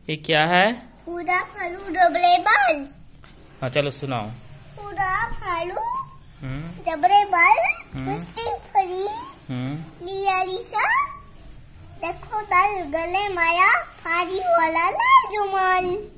ये क्या है? पूरा फलू डबले बाल। हाँ चलो सुनाओ। पूरा फलू डबले बाल मस्ती फली लिया लिसा देखो दल गले माया फारी वाला लाल जुमाल।